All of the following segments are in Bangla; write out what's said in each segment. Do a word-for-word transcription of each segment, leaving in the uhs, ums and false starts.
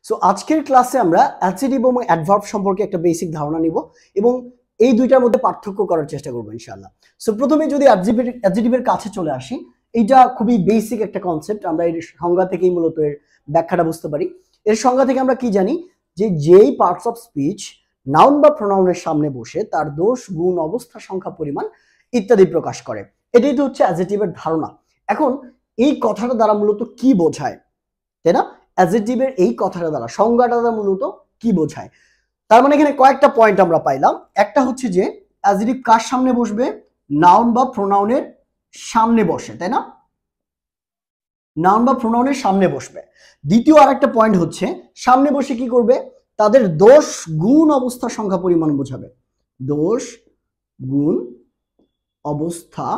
সো আজকের ক্লাসে আমরা অ্যাডজেক্টিভ এবং অ্যাডভার্ব সম্পর্কে একটা বেসিক ধারণা নিব এবং এই দুইটার মধ্যে পার্থক্য করার চেষ্টা করব ইনশাআল্লাহ। সো প্রথমে যদি অ্যাডজেক্টিভ অ্যাডজেক্টিভের কাছে চলে আসি, এইটা খুবই বেসিক একটা কনসেপ্ট। আমরা এর সংজ্ঞা থেকেই মূলত এর ব্যাখ্যাটা বুঝতে পারি। এর সংজ্ঞা থেকে আমরা কি জানি যে যেই পার্টস অফ স্পিচ নাউন বা প্রোনাউনের সামনে বসে তার দোষ, গুণ, অবস্থা, সংখ্যা, পরিমাণ ইত্যাদি প্রকাশ করে, এটাই তো হচ্ছে অ্যাডজেক্টিভের ধারণা। এখন এই কথাটা দ্বারা মূলত কি বোঝায়, তাই না? অ্যাডজেক্টিভের এই কথাটা দ্বারা, সংজ্ঞাটা দ্বারা মূলত কি বোঝায়? তার মানে এখানে কয়েকটা পয়েন্ট আমরা পাইলাম। একটা হচ্ছে যে অ্যাডজেক্টিভ কার সামনে বসবে? নাউন বা প্রোনাউনের সামনে বসে, তাই না? নাউন বা প্রোনাউনের সামনে বসবে। দ্বিতীয় আরেকটা পয়েন্ট হচ্ছে সামনে বসে কি করবে? তাদের দোষ, গুণ, অবস্থা, সংখ্যা, পরিমাণ বোঝাবে। দোষ, গুণ, অবস্থা,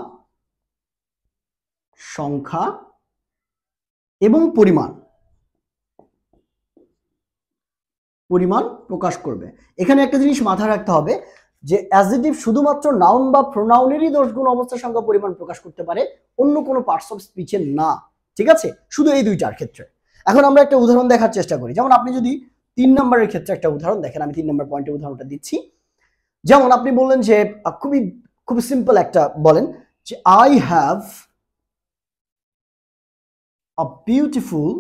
সংখ্যা এবং পরিমাণ পরিমাণ প্রকাশ করবে। এখানে একটা জিনিস মাথায় রাখতে হবে যে অ্যাডজেক্টিভ শুধুমাত্র নাউন বা প্রোনাউনেরই দোষ, গুণ, অবস্থা, সংখ্যা, পরিমাণ প্রকাশ করতে পারে, অন্য কোনো পার্টস অফ স্পিচের না। ঠিক আছে? শুধু এই দুইটার ক্ষেত্রে। এখন আমরা একটা উদাহরণ দেখার চেষ্টা করি। যেমন আপনি যদি তিন নম্বরের ক্ষেত্রে একটা উদাহরণ দেখেন, আমি তিন নম্বর পয়েন্টের উদাহরণটা দিচ্ছি। যেমন আপনি বললেন যে খুবই খুবই সিম্পল একটা বলেন যে I have a beautiful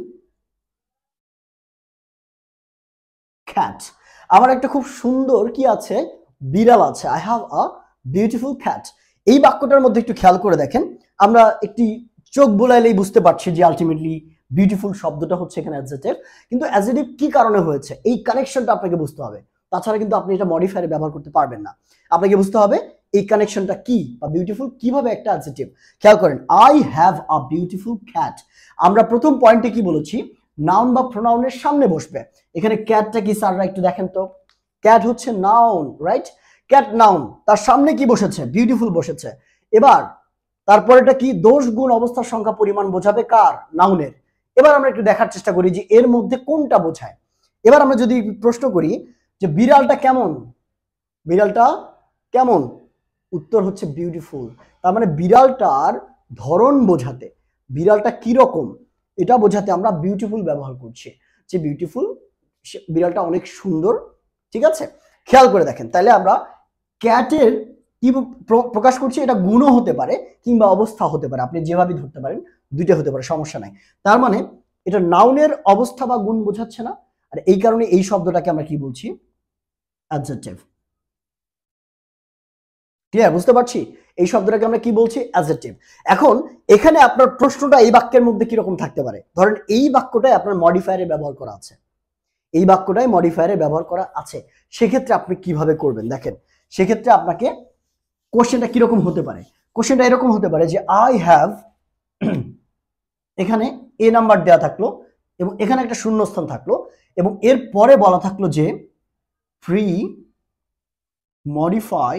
cat. আমার একটা খুব সুন্দর কি আছে? বিড়াল আছে। I have a beautiful cat. এই বাক্যটার মধ্যে একটু খেয়াল করে দেখেন, আমরা একটি চোখ বোলাইলেই বুঝতে পারছি যে আলটিমেটলি বিউটিফুল শব্দটা হচ্ছে এখানে অ্যাডজেক্টিভ। কিন্তু অ্যাডজেক্টিভ কি কারণে হয়েছে, এই কানেকশনটা আপনাকে বুঝতে হবে। তাছাড়া কিন্তু আপনি এটা মডিফায়ারে ব্যবহার করতে পারবেন না। আপনাকে বুঝতে হবে এই কানেকশনটা কি, বা বিউটিফুল কিভাবে একটা অ্যাডজেক্টিভ। খেয়াল করেন, I have a beautiful cat. আমরা প্রথম পয়েন্টে কি বলেছি? নাউন বা প্রোনাউনের সামনে বসবে। এখানে ক্যাটটা কি স্যাররা একটু দেখেন তো? ক্যাট হচ্ছে নাউন, রাইট? ক্যাট নাউন, তার সামনে কি বসেছে? বিউটিফুল বসেছে। এবার তারপরেটা কি? দোষ, গুণ, অবস্থা, সংখ্যা, পরিমাণ বোঝাবে কার? নাউনের। এবার আমরা একটু দেখার চেষ্টা করি যে এর মধ্যে কোনটা বোঝায়। এবার আমরা যদি প্রশ্ন করি যে বিড়ালটা কেমন, বিড়ালটা কেমন, উত্তর হচ্ছে বিউটিফুল। তার মানে বিড়ালটার ধরন বোঝাতে, বিড়ালটা কি রকম এটা বোঝাতে আমরা বিউটিফুল ব্যবহার করছি, যে বিউটিফুল, বিড়ালটা অনেক সুন্দর। ঠিক আছে? খেয়াল করে দেখেন, তাহলে আমরা ক্যাটের কি প্রকাশ করছি? এটা গুণও হতে পারে কিংবা অবস্থা হতে পারে, আপনি যেভাবে ধরতে পারেন, দুইটা হতে পারে, সমস্যা নাই। তার মানে এটা নাউনের অবস্থা বা গুণ বোঝাচ্ছে না, আর এই কারণে এই শব্দটাকে আমরা কি বলছি? অ্যাডজেক্টিভ। ক্লিয়ার? বুঝতে পারছি এই শব্দটাকে আমরা কি বলছি? অ্যাডজেক্টিভ। এখন এখানে আপনার প্রশ্নটা এই বাক্যের মধ্যে কিরকম থাকতে পারে? ধরেন এই বাক্যটাই আপনার মডিফায়ারে ব্যবহার করা আছে, এই বাক্যটাই মডিফায়ারে ব্যবহার করা আছে, সেক্ষেত্রে আপনি কিভাবে করবেন দেখেন। সেক্ষেত্রে আপনাকে কোশ্চেনটা কিরকম হতে পারে? কোশ্চেনটা এরকম হতে পারে যে আই হ্যাভ, এখানে এ নাম্বার দেওয়া থাকলো এবং এখানে একটা শূন্যস্থান থাকলো এবং এর পরে বলা থাকলো যে ফ্রি মডিফাই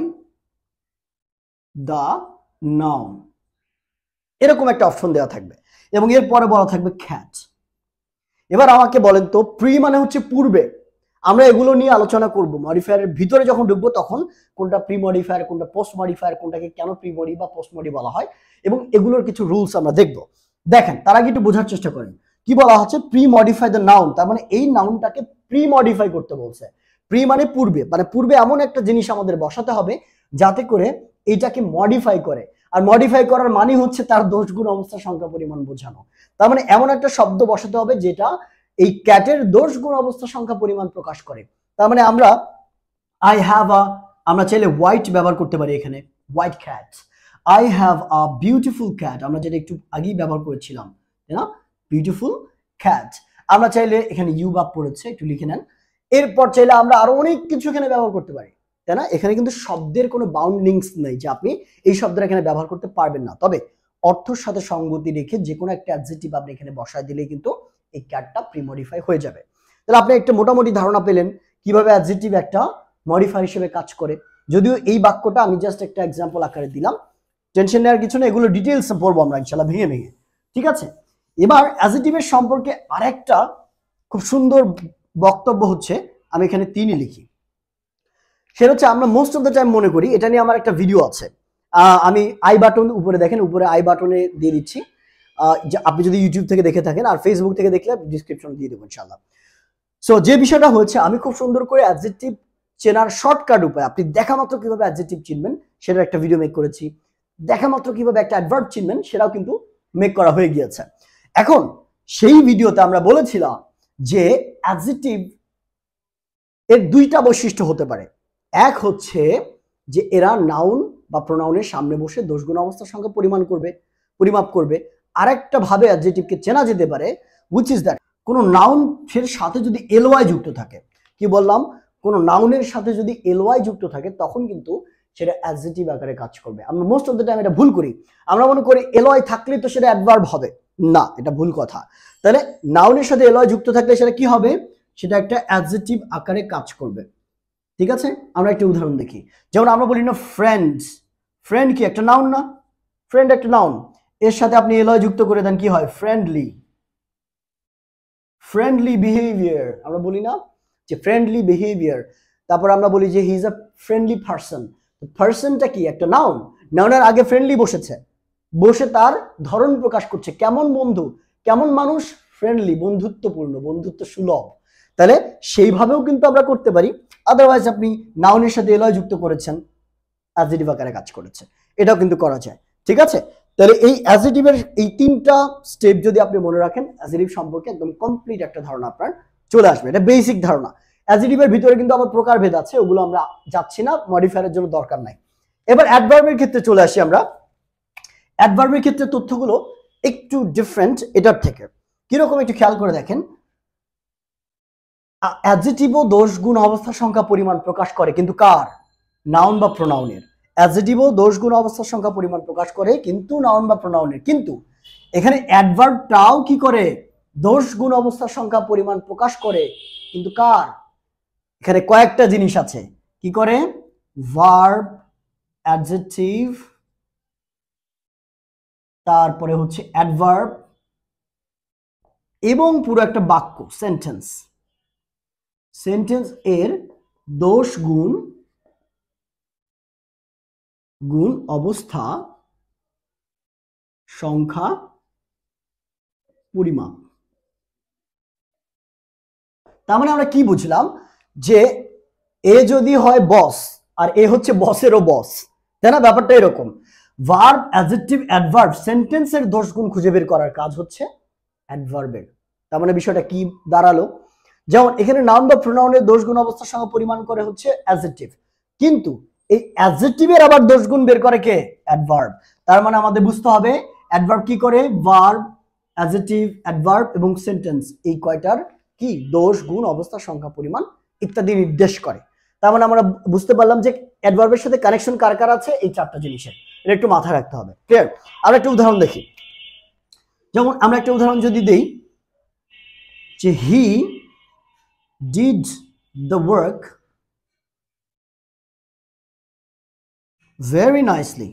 দ্য নাউন, এরকম একটা অপশন দেওয়া থাকবে এবং এর পরে বলা থাকবে ক্যাট। এবার আমাকে বলেন তো, প্রি মানে হচ্ছে পূর্বে, আমরা এগুলো নিয়ে আলোচনা করব মডিফায়ারের ভিতরে যখন ঢুকবো, তখন কোনটা প্রি মডিফায়ার, কোনটা পোস্ট মডিফায়ার, কোনটাকে কেন প্রি মডি বা পোস্ট মডি বলা হয় এবং এগুলোর কিছু রুলস আমরা দেখব। দেখেন, তার আগে একটু বোঝার চেষ্টা করেন কি বলা হচ্ছে? প্রি মডিফাই দ্য নাউন, তার মানে এই নাউনটাকে প্রি মডিফাই করতে বলছে। প্রি মানে পূর্বে, মানে পূর্বে এমন একটা জিনিস আমাদের বসাতে হবে যাতে করে এইটাকে মডিফাই করে, আর মডিফাই করার মানে হচ্ছে তার দোষ, গুণ, অবস্থা, সংখ্যা, পরিমাণ বোঝানো। তার মানে এমন একটা শব্দ বসাতে হবে যেটা এই ক্যাটের দোষ, গুণ, অবস্থা, সংখ্যা, পরিমাণ প্রকাশ করে। তার মানে আমরা আই হ্যাভ আ, আমরা চাইলে হোয়াইট ব্যবহার করতে পারি এখানে, white cat. I have a beautiful cat, আমরা যেটা একটু আগেই ব্যবহার করেছিলাম, তাই না? Beautiful cat. আমরা চাইলে এখানে ইউ বাপ পড়েছে, একটু লিখে নেন। এরপর চাইলে আমরা আরো অনেক কিছু এখানে ব্যবহার করতে পারি, তাই না? এখানে কিন্তু শব্দের কোনো বাউন্ডিংস নেই যে আপনি এই শব্দটা এখানে ব্যবহার করতে পারবেন না, তবে অর্থের সাথে সঙ্গতি রেখে যে কোনো একটা অ্যাডজেক্টিভ আপনি এখানে বসায় দিলেই কিন্তু এই ক্যাটটা প্রি মডিফাই হয়ে যাবে। তাহলে আপনি একটা মোটামুটি ধারণা পেলেন কিভাবে অ্যাডজেক্টিভ একটা মডিফায়ার হিসেবে কাজ করে। যদিও এই বাক্যটা আমি জাস্ট একটা এক্সাম্পল আকারে দিলাম, টেনশন নেওয়ার কিছু না, এগুলো ডিটেইলস পড়বো আমরা ইনশাআল্লাহ ভেঙে ভেঙে। ঠিক আছে? এবার অ্যাডজেক্টিভের সম্পর্কে আরেকটা খুব সুন্দর বক্তব্য হচ্ছে, আমি এখানে তিনই লিখি, সেটা হচ্ছে আমরা মোস্ট অফ দ্য টাইম মনে করি, এটা নিয়ে আমার একটা ভিডিও আছে, আমি আই বাটন উপরে দেখেন, উপরে আই বাটনে দিয়ে দিচ্ছি, আপনি যদি ইউটিউব থেকে দেখে থাকেন, আর ফেসবুক থেকে দেখলে ডিসক্রিপশন দিয়ে দেবো ইনশাআল্লাহ। সো যে বিষয়টা হচ্ছে, আমি খুব সুন্দর করে অ্যাডজেক্টিভ চেনার শর্টকাট উপায়, আপনি দেখা মাত্র কিভাবে অ্যাডজেক্টিভ চিনবেন সেটার একটা ভিডিও মেক করেছি, দেখা মাত্র কিভাবে একটা অ্যাডভার্ব চিনবেন সেটাও কিন্তু মেক করা হয়ে গিয়েছে। এখন সেই ভিডিওতে আমরা বলেছিলাম যে অ্যাডজেক্টিভ এর দুইটা বৈশিষ্ট্য হতে পারে। এক হচ্ছে যে এরা নাউন বা প্রোনাউনের সামনে বসে দোষগুণ অবস্থার সংখ্যা পরিমাণ করবে, পরিমাপ করবে। আরেকটা ভাবে অ্যাডজেক্টিভকে চেনা যেতে পারে, হুইচ ইজ দ্যাট কোনো নাউনের সাথে যদি এলওয়াই যুক্ত থাকে, কি বললাম, কোনো নাউনের সাথে যদি এলওয়াই যুক্ত থাকে তখন কিন্তু সেটা অ্যাডজেক্টিভ আকারে কাজ করবে। আমরা মোস্ট অফ দ্য টাইম এটা ভুল করি, আমরা মনে করি এলওয়াই থাকলে তো সেটা অ্যাডভার্ব হবে, না, এটা ভুল কথা। তাহলে নাউনের সাথে এলওয়াই যুক্ত থাকলে সেটা কি হবে, সেটা একটা অ্যাডজেক্টিভ আকারে কাজ করবে। ঠিক আছে, আমরা একটা উদাহরণ দেখি। যেমন আমরা বলি না ফ্রেন্ডস, ফ্রেন্ড কি একটা নাউন না? ফ্রেন্ড একটা নাউন, এর সাথে আপনি এলওয়াই যুক্ত করে দেন, কি হয়, ফ্রেন্ডলি। ফ্রেন্ডলি বিহেভিয়ার আমরা বলি না যে ফ্রেন্ডলি বিহেভিয়ার। তারপর আমরা বলি যে he is a friendly person. পারসনটা কি একটা নাউন, নাউনের আগে ফ্রেন্ডলি বসেছে, বসে তার ধরন প্রকাশ করছে, কেমন বন্ধু, কেমন মানুষ, ফ্রেন্ডলি, বন্ধুত্বপূর্ণ, বন্ধুত্ব সুলভ। তাহলে সেইভাবেও কিন্তু আমরা করতে পারি। আদারওয়াইজ আপনি নাউনের সাথে এলয় যুক্ত করেছেন, অ্যাডজেক্টিভ আকারে কাজ করেছে, এটাও কিন্তু করা যায়। ঠিক আছে, তাহলে এই অ্যাডজেক্টিভের এই তিনটা স্টেপ যদি আপনি মনে রাখেন, অ্যাডজেক্টিভ সম্পর্কে একদম কমপ্লিট একটা ধারণা আপনার চলে আসবে। এটা বেসিক ধারণা। অ্যাডজেক্টিভের ভিতরে কিন্তু আবার প্রকারভেদ আছে, ওগুলো আমরা যাচ্ছি না, মডিফায়ারের জন্য দরকার নাই। এবার অ্যাডভার্বের ক্ষেত্রে চলে আসি আমরা। অ্যাডভার্বের ক্ষেত্রে তথ্যগুলো একটু ডিফারেন্ট এটার থেকে। কিরকম একটু খেয়াল করে দেখেন। অ্যাডজেক্টিভও দোষ গুণ অবস্থা সংখ্যা পরিমাণ প্রকাশ করে, কিন্তু কার? নাউন বা প্রোনাউনের। অ্যাডজেক্টিভও দোষ গুণ অবস্থার সংখ্যা পরিমাণ প্রকাশ করে, কিন্তু নাউন বা প্রোনাউনের। কিন্তু এখানে অ্যাডভার্বটাও কি করে? দোষ গুণ অবস্থার সংখ্যা পরিমাণ প্রকাশ করে, কিন্তু কার? এখানে কয়েকটা জিনিস আছে। কি করে? ভার্ব, অ্যাডজেক্টিভ, তারপরে হচ্ছে অ্যাডভার্ব এবং পুরো একটা বাক্য, সেন্টেন্স। সেন্টেন্স এর দোষ গুণ গুণ অবস্থা সংখ্যা পরিমাপ। তার মানে আমরা কি বুঝলাম, যে এ যদি হয় বস আর এ হচ্ছে বসেরও বস, তাই না? ব্যাপারটা এরকম। ভার্ব, অ্যাডজেক্টিভ, অ্যাডভার্ব, সেন্টেন্সের দোষ গুণ খুঁজে বের করার কাজ হচ্ছে অ্যাডভার্বের। তার মানে বিষয়টা কি দাঁড়ালো? যেমন এখানে নাউন বা প্রোনাউনের দোষ গুণ অবস্থার সঙ্গে পরিমাণ করে হচ্ছে অ্যাডজেক্টিভ, কিন্তু এই অ্যাডজেক্টিভের আবার দোষ গুণ বের করে কে? অ্যাডভার্ব। তার মানে আমাদের বুঝতে হবে অ্যাডভার্ব কি করে? ভার্ব, অ্যাডজেক্টিভ, অ্যাডভার্ব এবং সেন্টেন্স, এই কয়টার কি দোষ গুণ অবস্থা সংখ্যা পরিমাণ ইত্যাদি নির্দেশ করে। তার মানে আমরা বুঝতে পারলাম যে অ্যাডভার্বের সাথে কানেকশন কার কার আছে, এই চারটা জিনিসের। এটা একটু মাথায় রাখতে হবে। ক্লিয়ার? আমরা একটা উদাহরণ দেখি। যেমন আমরা একটা উদাহরণ যদি দেই, যে he did the work very nicely.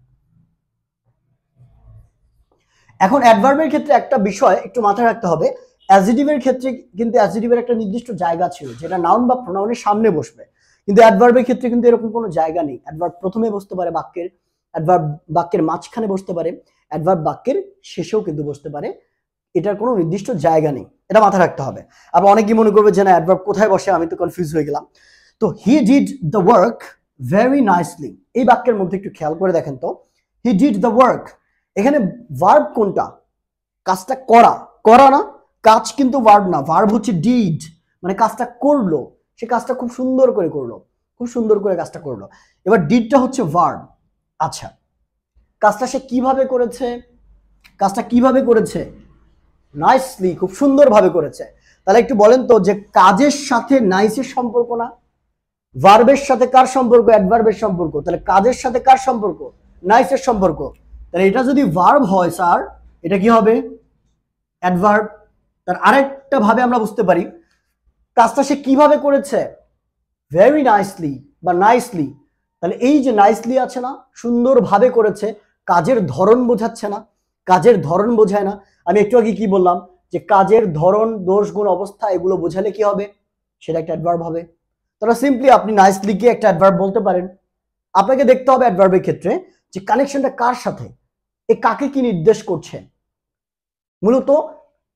এখন অ্যাডভার্বের ক্ষেত্রে একটা বিষয় একটু মাথায় রাখতে হবে, অ্যাডজেক্টিভের ক্ষেত্রে কিন্তু অ্যাডজেক্টিভের একটা নির্দিষ্ট জায়গা ছিল, যেটা নাউন বা প্রোনাউনের সামনে বসবে, কিন্তু অ্যাডভার্বের ক্ষেত্রে কিন্তু এরকম কোনো জায়গা নেই। অ্যাডভার্ব প্রথমে বসতে পারে বাক্যের, অ্যাডভার্ব বাক্যের মাঝখানে বসতে পারে, অ্যাডভার্ব বাক্যের শেষেও কিন্তু বসতে পারে। এটার কোনো নির্দিষ্ট জায়গা নেই, এটা মাথায় রাখতে হবে। আবার অনেকেই মনে করবে যে না, অ্যাডভার্ব কোথায় বসে, আমি তো কনফিউজ হয়ে গেলাম। তো he did the work very nicely, এই বাক্যের মধ্যে একটু খেয়াল করে দেখেন তো, হি ডিড দ্য ওয়ার্ক, এখানে ভার্ব কোনটা? কাজটা করা, করা না? কাজ কিন্তু ভার্ব না, ভার্ব হচ্ছে ডিড, মানে কাজটা করলো, সে কাজটা খুব সুন্দর করে করলো, খুব সুন্দর করে কাজটা করলো। এবার ডিডটা হচ্ছে ভার্ব। আচ্ছা, কাজটা সে কিভাবে করেছে? কাজটা কিভাবে করেছে? নাইসলি, খুব সুন্দরভাবে করেছে। তাহলে একটু বলেন তো, যে কাজের সাথে নাইসের সম্পর্ক না, ভার্বের সাথে কার সম্পর্ক? অ্যাডভার্বের সম্পর্ক। তাহলে কাজের সাথে কার সম্পর্ক? নাইসের সম্পর্ক। তাহলে এটা যদি ভার্ব হয় স্যার, এটা কি হবে? অ্যাডভার্ব। তার আরেকটা ভাবে আমরা বুঝতে পারি, কাজটা সে কিভাবে করেছে? ভেরি নাইসলি বা নাইসলি। তাহলে এই যে নাইসলি আছে না, সুন্দরভাবে করেছে, কাজের ধরন বোঝাচ্ছে না? কাজের ধরন বোঝায় না? আমি একটু আগে কি বললাম, যে কাজের ধরন, দোষ গুণ অবস্থা, এগুলো বোঝালে কি হবে? সেটা একটা অ্যাডভার্ব হবে। তাহলে সিম্পলি আপনি নাইসলিকে একটা অ্যাডভার্ব বলতে পারেন। আপনাকে দেখতে হবে অ্যাডভার্বের ক্ষেত্রে যে কানেকশনটা কার সাথে, এ কাকে কি নির্দেশ করছে। মূলত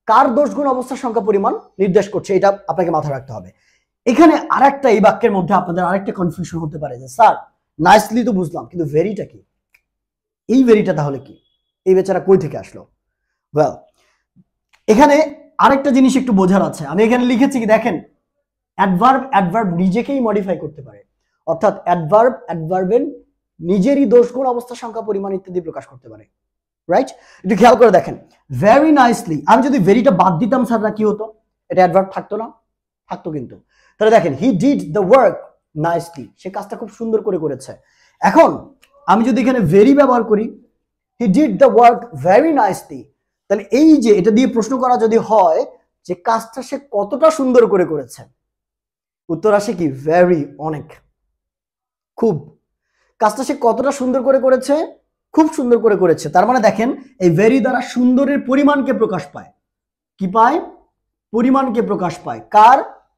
কার দোষ গুণ অবস্থার সংখ্যা পরিমাণ নির্দেশ করছে, এটা আপনাকে মাথায় রাখতে হবে। এখানে আরেকটা এই বাক্যের মধ্যে আপনাদের আরেকটা কনফিউশন হতে পারে যে স্যার নাইসলি তো বুঝলাম, কিন্তু ভেরিটা কি? এই ভেরিটা তাহলে কি? এই বেচারা কই থেকে আসলো? ওয়েল, এখানে আরেকটা জিনিস একটু বোঝার আছে। আমি এখানে লিখেছি কি দেখেন, অ্যাডভার্ব অ্যাডভার্ব নিজেকেই মডিফাই করতে পারে, অর্থাৎ অ্যাডভার্ব অ্যাডভার্বের নিজেরই দোষ গুণ অবস্থা সংখ্যা পরিমাণ ইত্যাদি প্রকাশ করতে পারে, রাইট? একটু খেয়াল করে দেখেন, ভেরি নাইসলি, আমি যদি ভেরিটা বাদ দিতাম স্যার না কি হতো? এটা অ্যাডভার্ব থাকতো না? থাকতো কিন্তু। তাহলে দেখেন, he did the work nicely, সে কাজটা খুব সুন্দর করে করেছে। এখন আমি যদি এখানে ভেরি ব্যবহার করি, he did the work very nicely, তাহলে এই যে এটা দিয়ে প্রশ্ন করা যদি হয় যে কাজটা সে কতটা সুন্দর করে করেছে, উত্তর আসে কি ভেরি, অনেক, খুব। কাজটা সে কতটা সুন্দর করে করেছে? খুব সুন্দর করে করেছে। তার মানে দেখেন, এই ভেরি দ্বারা সুন্দরের পরিমাণকে প্রকাশ পায়। কি পায়? পরিমাণকে প্রকাশ পায়। কার?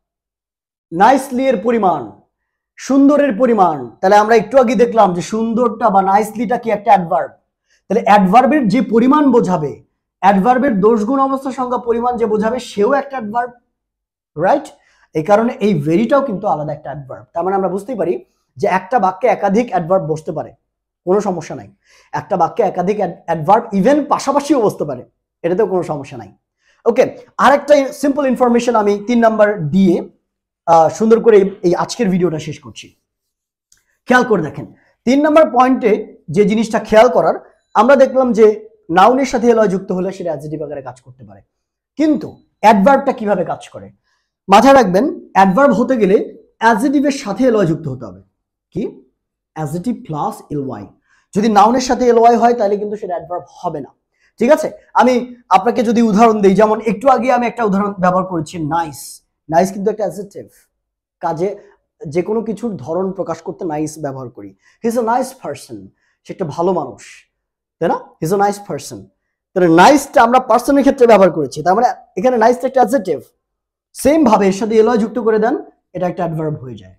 নাইসলি এর পরিমাণ, সুন্দরের পরিমাণ। তাহলে আমরা একটু আগে দেখলাম যে সুন্দরটা বা নাইসলিটা কি একটা অ্যাডভার্ব। তাহলে অ্যাডভার্বের যে পরিমাণ বোঝাবে, অ্যাডভার্বের দোষ গুণ অবস্থা সংখ্যা পরিমাণ যে বোঝাবে, সেও একটা অ্যাডভার্ব, রাইট? এই কারণে এই ভেরিটাও কিন্তু আলাদা একটা অ্যাডভার্ব। তার মানে আমরা বুঝতেই পারি যে একটা বাক্যে একাধিক অ্যাডভার্ব বসতে পারে, কোনো সমস্যা নাই। একটা বাক্যে একাধিক অ্যাডভার্ব ইভেন পাশাপাশিও বসতে পারে, এটাতেও কোনো সমস্যা নাই। ওকে, আরেকটা সিম্পল ইনফরমেশন আমি তিন নাম্বার দিয়ে সুন্দর করে এই আজকের ভিডিওটা শেষ করছি। খেয়াল করে দেখেন, তিন নাম্বার পয়েন্টে যে জিনিসটা খেয়াল করার, আমরা দেখলাম যে নাউনের সাথে এলয় যুক্ত হলে সেটা অ্যাডজেক্টিভ আকারে কাজ করতে পারে, কিন্তু অ্যাডভার্বটা কিভাবে কাজ করে মাথায় রাখবেন। অ্যাডভার্ব হতে গেলে অ্যাডজেক্টিভের সাথে এলয় যুক্ত হতে হবে। কি? Adjective plus LY. যদি নাউনের সাথে এলওয়াই হয় তাহলে কিন্তু সেটা অ্যাডভার্ব হবে না, ঠিক আছে? আমি আপনাকে যদি উদাহরণ দিই, যেমন একটু আগে আমি একটা উদাহরণ ব্যবহার করেছি, নাইস। নাইস কিন্তু একটা অ্যাডজেক্টিভ, কাজে যে কোনো কিছুর ধরন প্রকাশ করতে নাইস ব্যবহার করি। He is a nice person, সে একটা ভালো মানুষ, তাই না? He is a nice person. তাহলে নাইসটা আমরা পারসনের ক্ষেত্রে ব্যবহার করেছি, তার মানে এখানে নাইসটা একটা অ্যাডজেক্টিভ। সেম ভাবে এর সাথে এলয় যুক্ত করে দেন, এটা একটা অ্যাডভার্ব হয়ে যায়,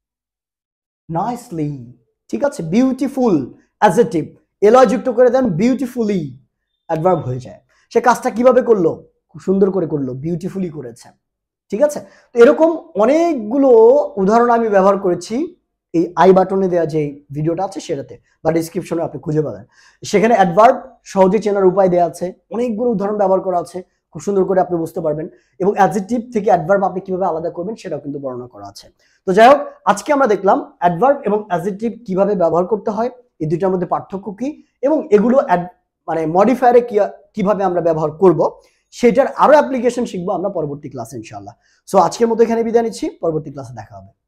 নাইসলি, ঠিক আছে? বিউটিফুল অ্যাডজেক্টিভ, এলয় যুক্ত করে দেন, বিউটিফুলি অ্যাডভার্ব হয়ে যায়। সে কাজটা কিভাবে করলো? খুব সুন্দর করে করলো, বিউটিফুলি করেছে, ঠিক আছে? তো এরকম অনেকগুলো উদাহরণ আমি ব্যবহার করেছি এই আই বাটনে দেওয়া যে ভিডিওটা আছে সেটাতে, বা ডিসক্রিপশনে আপনি খুঁজে পাবেন। সেখানে অ্যাডভার্ব সহজে চেনার উপায় দেওয়া আছে, অনেকগুলো উদাহরণ ব্যবহার করা আছে, খুব সুন্দর করে আপনি বুঝতে পারবেন। এবং অ্যাডজেক্টিভ থেকে অ্যাডভার্ব আপনি কিভাবে আলাদা করবেন সেটাও কিন্তু বর্ণনা করা আছে। তো যাই হোক, আজকে আমরা দেখলাম অ্যাডভার্ব এবং অ্যাডজেক্টিভ কিভাবে ব্যবহার করতে হয়, এই দুইটার মধ্যে পার্থক্য কি, এবং এগুলো মানে মডিফায়ারে কিভাবে আমরা ব্যবহার করব, সেটার আরো অ্যাপ্লিকেশন শিখবো আমরা পরবর্তী ক্লাসে ইনশাআল্লাহ। সো আজকের মতো এখানে বিদায় নিচ্ছি, পরবর্তী ক্লাসে দেখা হবে।